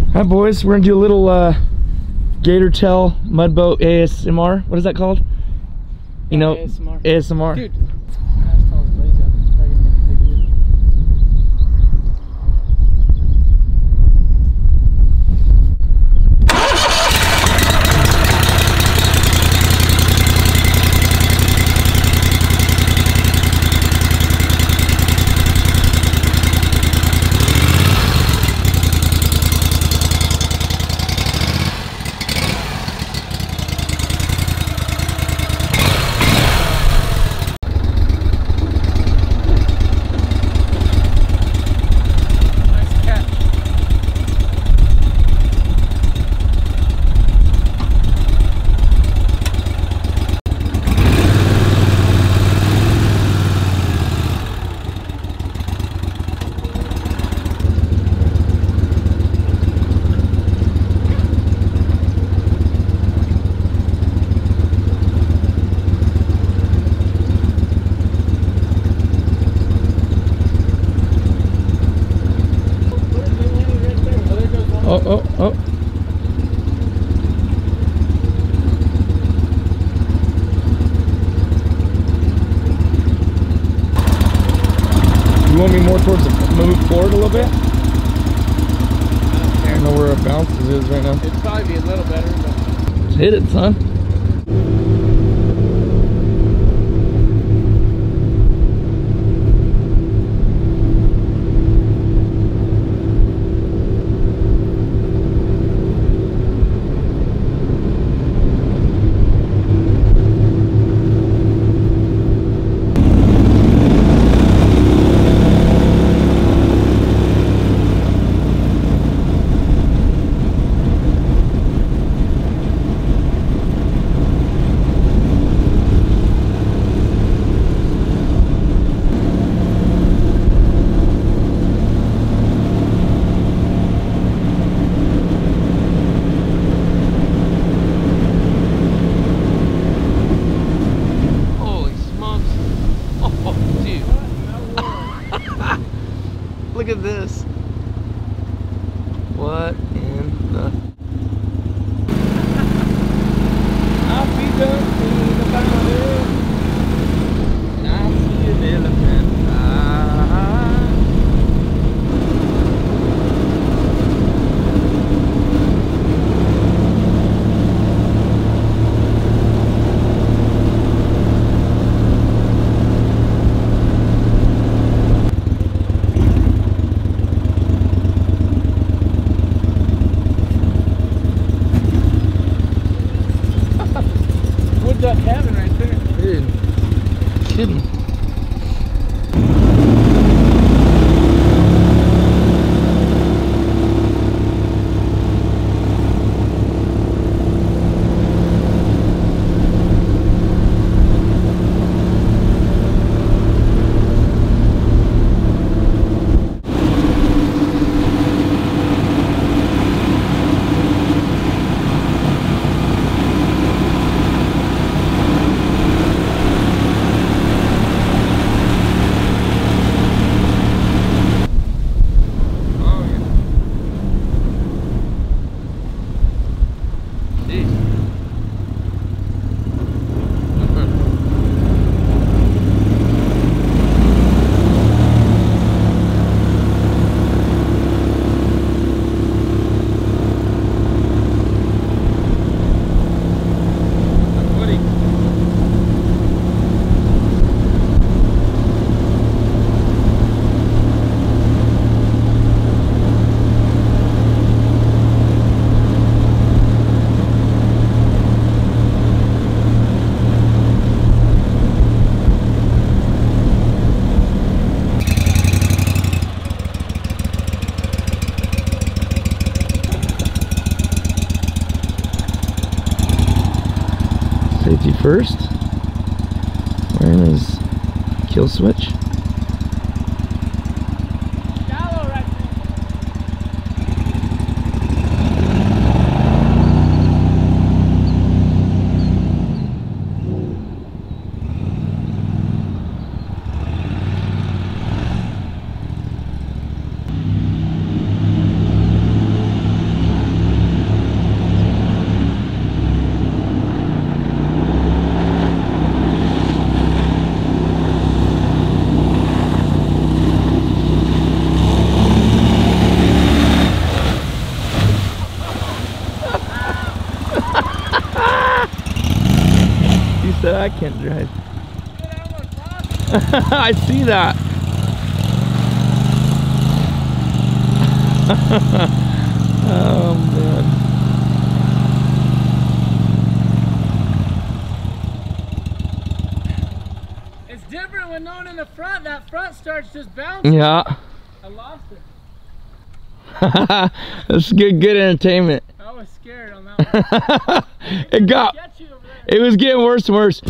Hi boys, we're gonna do a little gator tail mud boat ASMR. What is that called? You know, ASMR. ASMR. Dude, that's how it's blazed up. It's probably gonna make a big video. Oh. You want me more towards the move forward a little bit? I don't know where our bounces is right now. It'd probably be a little better, but Just hit it, son. Look at this. What in the... I'll be done thinking about it. And I see an elephant. Wood duck cabin right there. Dude, kidding. Safety first. Wearing his kill switch. Shallow right there. can't drive. I see that. Oh man. It's different when no one in the front. That front starts just bouncing. Yeah. I lost it. That's good entertainment. I was scared on that one. It was getting worse and worse.